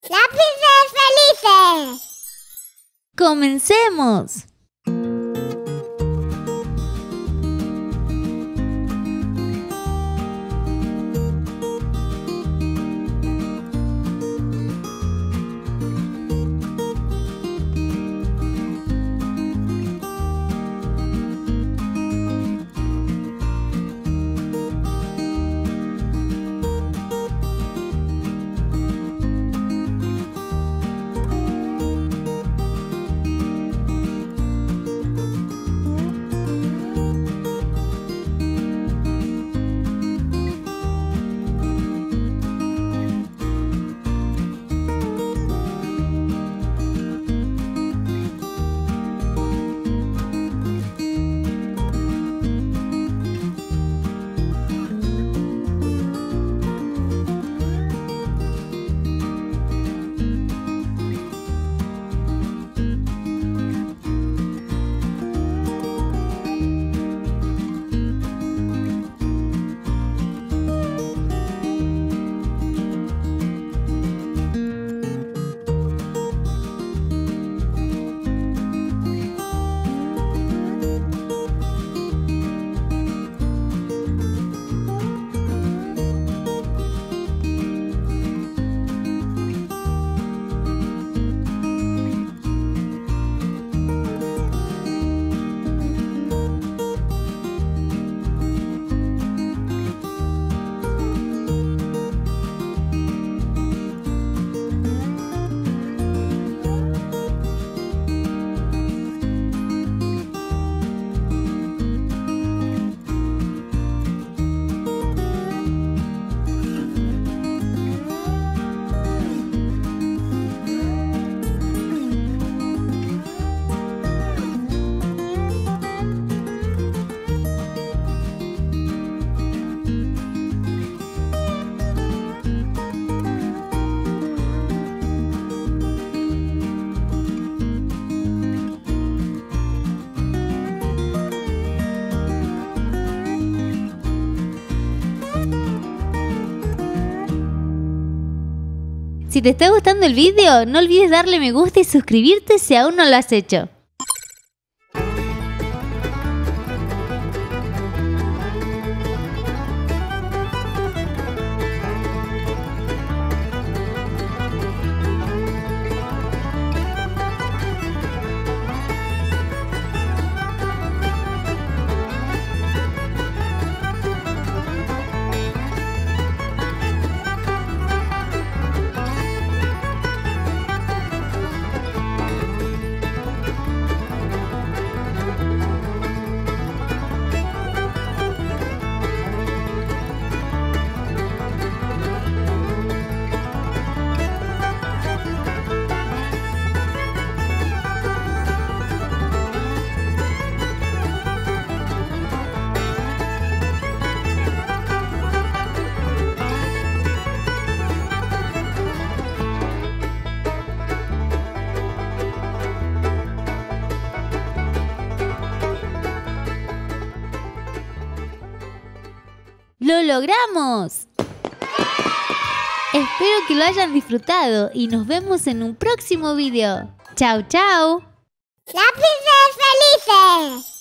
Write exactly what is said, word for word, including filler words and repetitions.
¡Lápices felices! ¡Comencemos! Si te está gustando el video, no olvides darle me gusta y suscribirte si aún no lo has hecho. ¡Lo logramos! Espero que lo hayan disfrutado y nos vemos en un próximo video. ¡Chao, chao! ¡Lápices felices!